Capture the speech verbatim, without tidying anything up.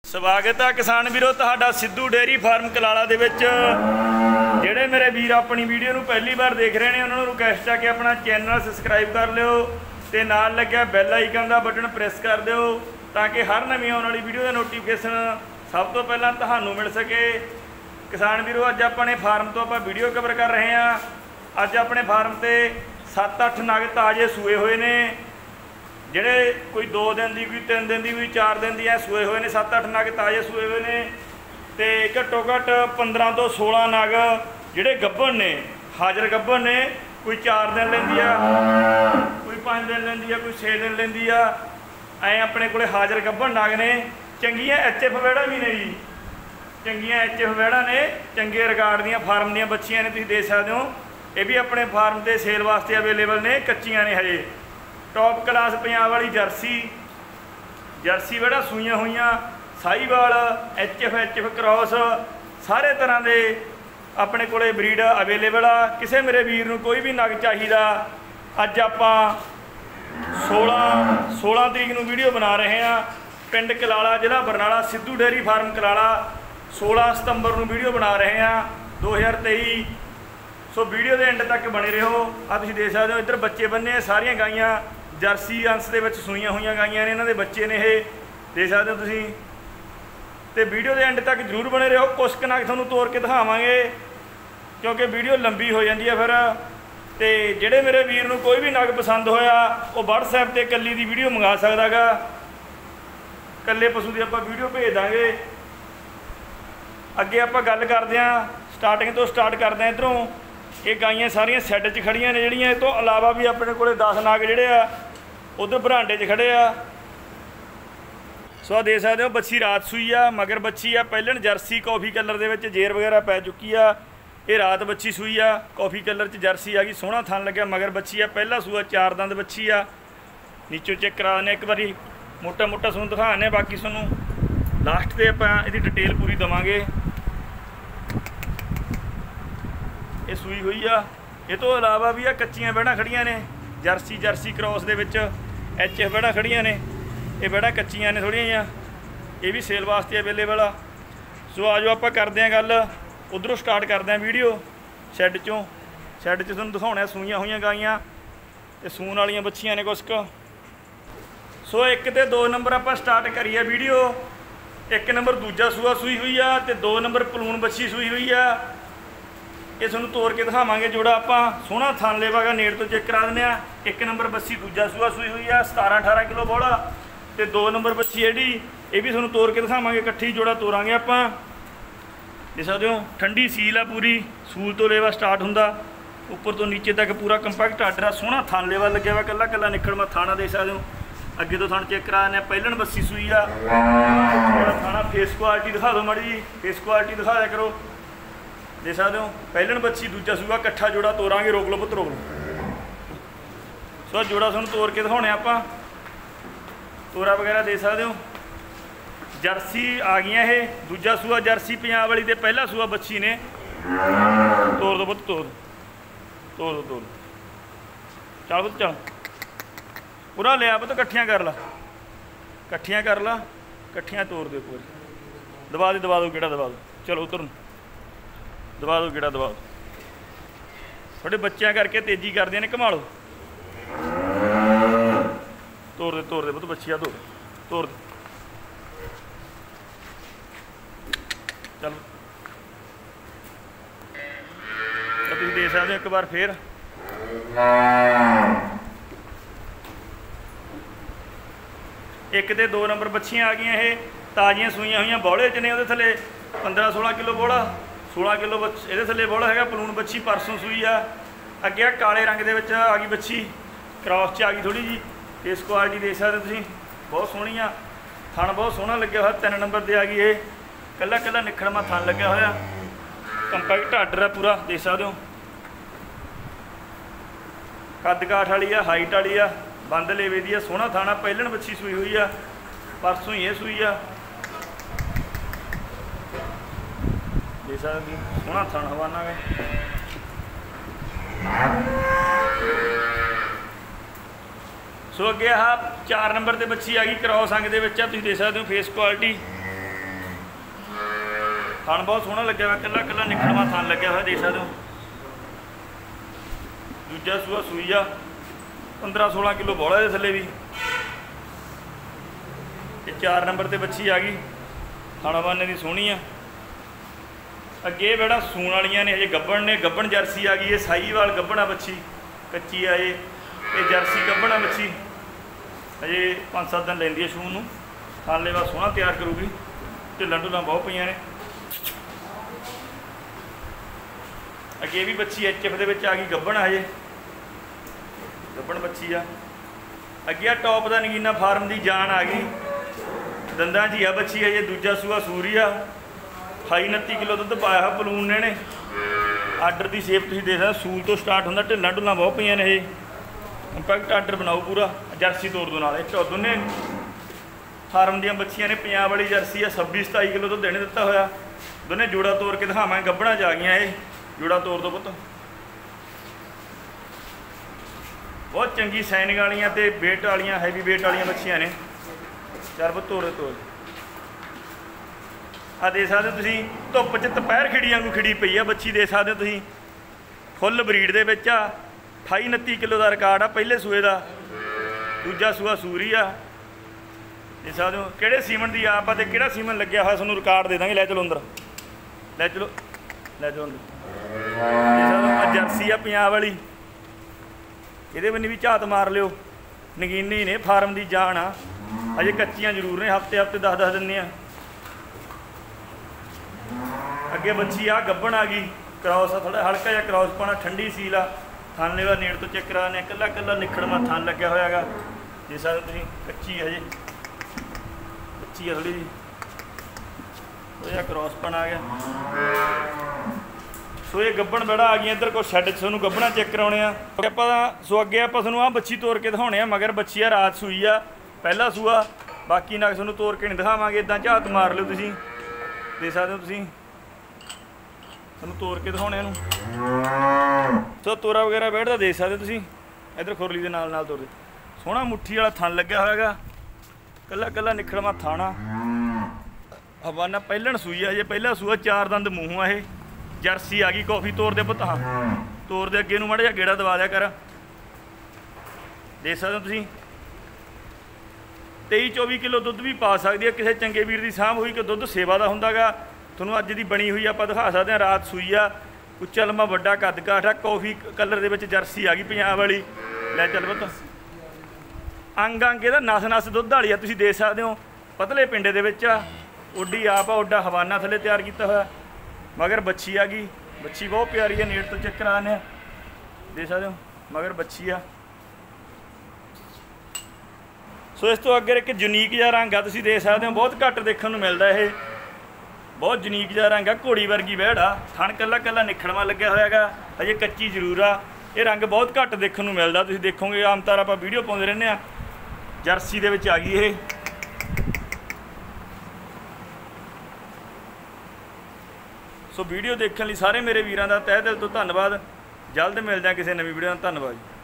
स्वागत है किसान वीरो तुहाडा सिद्धू डेयरी फार्म कलाला दे विच। जिहड़े मेरे वीर अपनी वीडियो नूं पहली बार देख रहे हैं उन्होंने रिक्वेस्ट है कि अपना चैनल सबसक्राइब कर लिओ ते नाल लग्या बैल आइकन का बटन प्रेस कर दिओ ताकि हर नवीं आउण वाली वीडियो का नोटिफिकेशन सब तो पहलां तुहानूं मिल सके। किसान वीरो अज अपने फार्म तो आपां वीडियो कवर कर रहे हैं। अज अपने फार्म ते सत्त अठ नग ताजे सूए हुए ने, ਜਿਹੜੇ कोई दो दिन की कोई तीन दिन की कोई चार दिन की ऐ सूए हुए ने। सत्त अठ नग ताजे सूए हुए ने ते घट्टो घट्ट पंद्रह तो सोलह नग ਜਿਹੜੇ ਗੱਭਣ ने, हाजर ਗੱਭਣ ने। कोई चार दिन लेंदी आ, कोई पाँच दिन लेंदी आ, कोई छे दिन लेंदी आ। ऐ अपने कोले हाजर ਗੱਭਣ नग ने। चंगियां एच एफ वैड़ा भी ने जी, चंगियां एच एफ वैड़ा ने, चंगे रिकार्ड दियां फार्म दियां बच्चियां ने, तुसीं देख सकदे हो। ये भी अपने फार्म ते सेल वास्ते अवेलेबल ने, कच्चियां ने हजे। टॉप क्लास पंजाब वाली जर्सी जर्सी वैड़ा सूईयां हुईयां, Sahiwal, H F H F cross, सारे तरह के अपने कोले ब्रीड अवेलेबल आ। किसी मेरे वीर नूं कोई भी नग चाहिदा, अज आपां सोलह सोलह तरीक नूं वीडियो बना रहे हैं। पिंड कलाला, जिला बरनाला, सिद्धू डेयरी फार्म कलाला। सोलह सितंबर नूं वीडियो बना रहे हैं दो हज़ार तेई। सो वीडियो के एंड तक बने रहो। आ तुसीं देख सकते हो इधर बच्चे बन्ने, सारियां गाइयां जर्सी अंश दे विच सूईयां हुईयां गाइयां ने, इन्हां दे बच्चे ने। ये देख सकते हो तुसीं ते वीडियो के एंड तक जरूर बने रहो। कुछ क नग तुहानूं तोड़ के दिखावांगे क्योंकि वीडियो लंबी हो जाती है फिर। तो जिहड़े मेरे वीर नूं कोई भी नग पसंद होया वो व्हाट्सएप ते कल्ली दी वीडियो मंगा सकदा गा। कल्ले पशु की आपां वीडियो भेज दांगे। अगे आपां गल करदे हां, स्टार्टिंग तो स्टार्ट करदे हां इधरों। ये गाइयां सारियां सैड च खड़ियां ने जिहड़ियां। इस तो इलावा भी अपने कोले दस नग जिहड़े आ उधर बरांडे च खड़े आ। सो आ देख सकते हो बच्ची रात सूई आ, मगर बच्ची आ पहलन जर्सी कॉफ़ी कलर दे विच जेर वगैरह पै चुकी आ। ये रात बच्ची सूई आ, कॉफ़ी कलर च जर्सी आ गई, सोहना थन लग्या। मगर बच्ची आ पहला सूआ, चार दंद बच्ची आ। नीचों चेक करा दें एक बारी, मोटा मोटा तुहानूं दिखाने, बाकी तुहानूं लास्ट ते आपां इहदी डिटेल पूरी देवांगे। ये सूई हुई आ। ये तो इलावा भी आ कच्चियां वैड़ा खड़ियां ने, जर्सी जर्सी क्रॉस दे विच एच एफ वैड़ा खड़ियां ने। ये वैड़ा कच्चियां ने थोड़ियां जिहियां, ये भी सेल वास्ते अवेलेबल आ। सो आ जाओ आपां करदे आं गल, उधरों स्टार्ट करदे आं वीडियो शैड चों। शैड च तुहानूं दिखाउणा सूईयां होईयां गाइयां ते सूण वालियां बच्चियां ने कुछ क। सो एक ते दो नंबर आपां स्टार्ट करिए वीडियो। एक नंबर दूजा सूआ सूई हुई आ ते दो नंबर पलून बच्ची सूई हुई आ। ये तुहानूं तोड़ के दिखावांगे जोड़ा आपां। सोहना थन लेवा गा, नेड़ तो चेक करा दिंदे आ। एक नंबर बच्ची दूजा सूआ सूई हुई आ, सतारह अठारह किलो बौला। ते दो नंबर बच्ची जिहड़ी ये भी तुहानूं तोड़ के दिखावांगे, इकट्ठी जोड़ा तोरांगे आपां। देख सकदे हो ठंडी सील आ पूरी, सूल तो लेवा स्टार्ट हुंदा, उपर तो नीचे तक पूरा कंपैक्ट आर्डर आ। सोहना थन लेवा लग्या वा, कल्ला कल्ला निखड़मा थाना देख सकदे हो। अगे तो थन चेक करा दें। पहलन बस्सी सूई आ, थाना फेस क्वालिटी दिखा दो माड़ी जी, फेस क्वालिटी दिखा दिया करो। देख सकते हो पहलन बच्ची दूजा सूआ, कट्ठा जोड़ा तोरांगे। रोक लो पुत रोक लो। सो जोड़ा तुहानूं तोड़ के दिखाने आपां, तोरा वगैरह देख सकते हो। जर्सी आ गई ये, दूजा सूआ जर्सी पंजाब वाली, पहला सूआ बच्ची ने। तोड़ दो पुत, तोड़ तोड़ दो तोड़ चल पुत चल, पूरा लिया पुत, कट्ठियां कर ला, कट्ठियां कर ला, कट्ठियां तोड़ दो पूरी। दबा दो दबा दो गेड़ा दबा दो, चलो उधर दबा दो गेड़ा दबा दो। थोड़े बच्चियां करके तेजी करदियां ने, घुमा लो। तोड़ दे तोड़ दे पुत, बच्चियां तोड़ तोड़ दे, चलो तुसीं देख सकते हो एक बार फिर। एक ते दो नंबर बच्चियां आ गई। ये ताजियां सूईयां हुई बौले च ने, वो थले पंद्रह सोलह किलो बौला, सोलह किलो बच ये थले बौला है। पलून बच्ची परसों सूई आ। अगे आ काले रंग के विच आ गई बच्ची, क्रॉस च आ गई थोड़ी जी। फेस क्वालिटी देख सकते तुसीं, बहुत सोहनी आ। थन बहुत सोहना लग्या होया, तीन नंबर ते आ गई ये। कल्ला कल्ला निखड़मा थन लग्या होया, कंपैक्ट आर्डर है पूरा, देख सकते हो। कद काठ वाली आ, हाइट वाली आ, बंद लेवे दी आ, सोहना थाना। पहलन बच्ची सूई हुई आ, परसों ही ये सूई आ। देख सकते सोहना थन हवाना है। सो अगे आ चार नंबर ते बच्ची आ गई, क्रॉस अंग दे विच आ। तुसीं देख सकते हो फेस क्वालिटी ਥਣ ਬਹੁਤ ਸੋਹਣਾ ਲੱਗਿਆ ਹੋਇਆ, ਕੱਲਾ ਕੱਲਾ ਨਿਖੜਵਾ ਥਣ ਲੱਗਿਆ ਹੋਇਆ, ਦੇਖ ਸਕਦੇ ਹੋ। ਦੂਜਾ ਸੂਆ ਸੂਈ ਆ, ਪੰਦਰਾਂ ਸੋਲਾਂ ਕਿਲੋ ਬੋਲਾ ਇਹਦੇ ਥੱਲੇ ਵੀ। ਇਹ ਚਾਰ ਨੰਬਰ ਤੇ ਬੱਚੀ ਆ ਗਈ, ਥਣ ਬਾਨੇ ਦੀ ਸੋਹਣੀ ਆ। ਅੱਗੇ ਬੜਾ ਸੂਣ ਵਾਲੀਆਂ ਨੇ, ਹਜੇ ਗੱਬਣ ਨੇ। ਗੱਬਣ ਜਰਸੀ ਆ ਗਈ, ਇਹ ਸਾਹੀਵਾਲ ਗੱਬਣਾ ਬੱਚੀ, ਕੱਚੀ ਆ ਇਹ। ਇਹ ਜਰਸੀ ਗੱਬਣਾ ਬੱਚੀ ਹਜੇ ਪੰਜ ਸੱਤ ਦਿਨ ਲੈਂਦੀ ਹੈ ਸ਼ੂਨ ਨੂੰ। ਥਣ ਲੇਵਾ ਸੋਹਣਾ ਤਿਆਰ ਕਰੂਗੀ, ਢਿੱਲਾਂ ਢੁੱਲਾਂ ਬਹੁਤ ਪਈਆਂ ਨੇ। ਅੱਗੇ ਵੀ ਬੱਚੀ ਐਚ ਐਫ ਦੇ ਵਿੱਚ ਆ ਗਈ, ਗੱਬਣ ਹਜੇ ਗੱਬਣ ਬੱਚੀ ਆ। ਅੱਗੇ ਆ ਟੌਪ ਦਾ ਨਗੀਨਾ ਫਾਰਮ ਦੀ ਜਾਨ ਆ ਗਈ, ਦੰਦਾਂ 'ਚ ਹੀ ਆ ਬੱਚੀ ਹਜੇ। ਦੂਜਾ ਸੂਆ ਸੂਰੀ ਆ, ਅਠਾਈ ਉਨੱਤੀ ਕਿਲੋ ਦੁੱਧ ਪਾਇਆ ਹੋਇਆ ਬਲੂਨ ਨੇ ਨੇ। ਆਰਡਰ ਦੀ ਸ਼ੇਪ ਤੁਸੀਂ ਦੇਖ ਸਕਦੇ, ਸੂਲ ਤੋਂ ਸਟਾਰਟ ਹੁੰਦਾ, ਢਿੱਲਾਂ ਢੁੱਲਾਂ ਬਹੁਤ ਪਈਆਂ ਨੇ। ਇਹ ਇੰਪੈਕਟ ਆਰਡਰ ਬਣਾਓ ਪੂਰਾ, ਜਰਸੀ ਤੋਰ ਦੋ ਨਾਲ। ਇਹ ਦੋਨੇ ਫਾਰਮ ਦੀਆਂ ਬੱਚੀਆਂ ਨੇ, ਪੰਜਾਬ ਵਾਲੀ ਜਰਸੀ ਆ। ਛੱਬੀ ਸਤਾਈ ਕਿਲੋ ਦੁੱਧ ਦੇਣੇ ਦਿੱਤਾ ਹੋਇਆ। ਦੋਨੇ ਜੋੜਾ ਤੋੜ ਕੇ ਦਿਖਾਵਾਂਗੇ, ਗੱਬਣਾ ਜਾ ਗਈਆਂ ਇਹ। ਜੋੜਾ ਤੋੜ ਦੋ ਪੁੱਤ, ਬਹੁਤ ਚੰਗੀ ਸਾਈਨਿੰਗ ਵਾਲੀਆਂ ਤੇ ਵੇਟ ਵਾਲੀਆਂ, ਹੈਵੀ ਵੇਟ ਵਾਲੀਆਂ ਬੱਚੀਆਂ ਨੇ। ਚਾਰ ਪੁੱਤ ਤੋੜੇ ਤੋੜ ਆ ਦੇ ਸਕਦੇ ਤੁਸੀਂ। ਧੁੱਪ 'ਚ ਦੁਪਹਿਰ ਖਿੜੀ ਵਾਂਗੂ ਖਿੜੀ ਪਈ ਆ ਬੱਚੀ, ਦੇ ਸਕਦੇ ਹੋ ਤੁਸੀਂ। ਫੁੱਲ ਬਰੀਡ ਦੇ ਵਿੱਚ ਆ, ਅਠਾਈ ਉਨੱਤੀ ਕਿਲੋ ਦਾ ਰਿਕਾਰਡ ਆ ਪਹਿਲੇ ਸੂਏ ਦਾ। ਦੂਜਾ ਸੂਆ ਸੂਰੀ ਆ, ਦੇ ਸਕਦੇ ਹੋ। ਕਿਹੜੇ ਸੀਮਨ ਦੀ ਆਪ ਆ ਤੇ ਕਿਹੜਾ ਸੀਮਨ ਲੱਗਿਆ ਹੋਇਆ ਤੁਹਾਨੂੰ ਰਿਕਾਰਡ ਦੇ ਦਾਂਗੇ। ਲੈ ਚਲੋ ਅੰਦਰ, ਲੈ ਚਲੋ ਲੈ ਚਲੋ ਅੰਦਰ। ਦੇ ਸਕਦੇ ਹੋ, ਆ ਜਰਸੀ ਆ ਪੰਜਾਬ ਵਾਲੀ। ਇਹਦੇ ਬੰਨੀ ਵੀ ਝਾਤ ਮਾਰ ਲਿਓ, ਨਗੀਨੀ ਨੇ, ਫਾਰਮ ਦੀ ਜਾਨ ਆ। ਅਜੇ ਕੱਚੀਆਂ ਜ਼ਰੂਰ ਨੇ, ਹਫਤੇ ਹਫਤੇ ਦਸ ਦਸ ਦਿੰਦੇ ਆ। ਅੱਗੇ ਬੱਚੀ ਆ ਗੱਬਣ ਆ ਗਈ, ਕ੍ਰੋਸ ਆ, ਥੋੜਾ ਹਲਕਾ ਜਿਹਾ ਕ੍ਰੋਸ ਪਾਣਾ, ਠੰਡੀ ਸੀਲ ਆ। ਥਣ ਲੇਵਾ ਨੇੜ ਤੋਂ ਚੈੱਕ ਕਰਾਣੇ, ਕੱਲਾ ਕੱਲਾ ਨਿਖੜਵਾ ਥਣ ਲੱਗਿਆ ਹੋਇਆ ਹੈਗਾ। ਜੇ ਸਕਦੇ ਤੁਸੀਂ, ਕੱਚੀ ਹਜੇ ਬੱਚੀ ਆ ਥੋੜੀ ਜਿਹੀ, ਥੋੜਾ ਜਿਹਾ ਕ੍ਰੋਸ ਪਾਣਾ ਆ ਗਿਆ। ਸੋ ਇਹ ਗੱਬਣ ਬੜਾ ਆ ਗਈਆਂ। ਇੱਧਰ ਕੋਈ ਸ਼ੈੱਡ 'ਚ ਤੁਹਾਨੂੰ ਗੱਬਣਾ ਚੈੱਕ ਕਰਾਉਣੇ ਆ ਆਪਾਂ। ਸੋ ਅੱਗੇ ਆਪਾਂ ਤੁਹਾਨੂੰ ਆਹ ਬੱਚੀ ਤੋੜ ਕੇ ਦਿਖਾਉਣੇ ਆ। ਮਗਰ ਬੱਚੀ ਆ, ਰਾਤ ਸੂਈ ਆ, ਪਹਿਲਾ ਸੂਆ। ਬਾਕੀ ਨਗ ਤੁਹਾਨੂੰ ਤੋੜ ਕੇ ਨਹੀਂ ਦਿਖਾਵਾਂਗੇ, ਇੱਦਾਂ ਝਾਤ ਮਾਰ ਲਿਓ ਤੁਸੀਂ, ਦੇ ਸਕਦੇ ਹੋ ਤੁਸੀਂ। ਤੁਹਾਨੂੰ ਤੋੜ ਕੇ ਦਿਖਾਉਣੇ ਇਹਨੂੰ। ਸੋ ਤੋਰਾ ਵਗੈਰਾ ਬੈਠਦਾ ਦੇਖ ਸਕਦੇ ਤੁਸੀਂ। ਇੱਧਰ ਖੁਰਲੀ ਦੇ ਨਾਲ ਨਾਲ ਤੋੜ ਦੇ, ਸੋਹਣਾ ਮੁੱਠੀ ਵਾਲਾ ਥਣ ਲੱਗਿਆ ਹੋਇਆਗਾ, ਕੱਲਾ ਕੱਲਾ ਨਿਖੜਵਾ ਥਾਣਾ। ਹਵਾਨਾ ਪਹਿਲਣ ਸੂਈ ਆ, ਜੇ ਪਹਿਲਾ ਸੂਆ, ਚਾਰ ਦੰਦ ਮੂੰਹ ਆ ਇਹ। ਜਰਸੀ ਆ ਗਈ, ਕਾਫੀ ਤੋਰ ਦੇ ਪੁੱਤ। ਹਾਂ ਤੋਰ ਦੇ, ਅੱਗੇ ਨੂੰ ਮਾੜਾ ਜਿਹਾ ਗੇੜਾ ਦਵਾ ਦਿਆ ਕਰ, ਦੇਖ ਸਕਦੇ ਹੋ ਤੁਸੀਂ। ਤੇਈ ਚੌਵੀ ਕਿਲੋ ਦੁੱਧ ਵੀ ਪਾ ਸਕਦੀ ਹੈ, ਕਿਸੇ ਚੰਗੇ ਵੀਰ ਦੀ ਸਾਂਭ ਹੋਈ ਕਿ ਦੁੱਧ ਸੇਵਾ ਦਾ ਹੁੰਦਾ ਗਾ। ਤੁਹਾਨੂੰ ਅੱਜ ਦੀ ਬਣੀ ਹੋਈ ਆਪਾਂ ਦਿਖਾ ਸਕਦੇ ਹਾਂ। ਰਾਤ ਸੂਈ ਆ, ਉੱਚਾ ਲੰਮਾ ਵੱਡਾ ਕੱਦ ਕਾਠ ਆ, ਕਾਫੀ ਕਲਰ ਦੇ ਵਿੱਚ ਜਰਸੀ ਆ ਗਈ ਪੰਜਾਬ ਵਾਲੀ। ਲੈ ਚੱਲ ਪੁੱਤ, ਅੰਗ ਅੰਗ ਇਹਦਾ ਨਸ ਨਸ ਦੁੱਧ ਵਾਲੀ ਆ, ਤੁਸੀਂ ਦੇਖ ਸਕਦੇ ਹੋ। ਪਤਲੇ ਪਿੰਡੇ ਦੇ ਵਿੱਚ ਆ, ਓਡੀ ਆਪ ਆ, ਓਡਾ ਹਵਾਨਾ ਥੱਲੇ ਤਿਆਰ ਕੀਤਾ ਹੋਇਆ। ਮਗਰ ਬੱਚੀ ਆ ਗਈ, ਬੱਚੀ ਬਹੁਤ ਪਿਆਰੀ ਆ, ਨੇੜ ਤੋਂ ਚੈੱਕ ਕਰਾਉਂਦੇ ਆ, ਦੇਖ ਸਕਦੇ ਹੋ। ਮਗਰ ਬੱਚੀ ਆ। ਸੋ ਇਸ ਤੋਂ ਅੱਗੇ ਇੱਕ ਯੂਨੀਕ ਜਿਹਾ ਰੰਗ ਆ, ਤੁਸੀਂ ਦੇਖ ਸਕਦੇ ਹੋ। ਬਹੁਤ ਘੱਟ ਦੇਖਣ ਨੂੰ ਮਿਲਦਾ ਇਹ, ਬਹੁਤ ਯੂਨੀਕ ਜਿਹਾ ਰੰਗ ਆ, ਘੋੜੀ ਵਰਗੀ ਵਹਿੜ ਆ। ਥਣ ਕੱਲਾ ਕੱਲਾ ਨਿਖੜਵਾ ਲੱਗਿਆ ਹੋਇਆ ਹੈਗਾ, ਹਜੇ ਕੱਚੀ ਜ਼ਰੂਰ ਆ। ਇਹ ਰੰਗ ਬਹੁਤ ਘੱਟ ਦੇਖਣ ਨੂੰ ਮਿਲਦਾ, ਤੁਸੀਂ ਦੇਖੋਗੇ ਆਮ ਤੌਰ ਆਪਾਂ ਵੀਡੀਓ ਪਾਉਂਦੇ ਰਹਿੰਦੇ ਆ। ਜਰਸੀ ਦੇ ਵਿੱਚ ਆ ਗਈ ਇਹ। ਸੋ ਵੀਡੀਓ ਦੇਖਣ ਲਈ ਸਾਰੇ ਮੇਰੇ ਵੀਰਾਂ ਦਾ ਤਹਿ ਦਿਲ ਤੋਂ ਧੰਨਵਾਦ। ਜਲਦ ਮਿਲਦੇ ਹਾਂ ਕਿਸੇ ਨਵੀਂ ਵੀਡੀਓ ਨਾਲ। ਧੰਨਵਾਦ ਜੀ।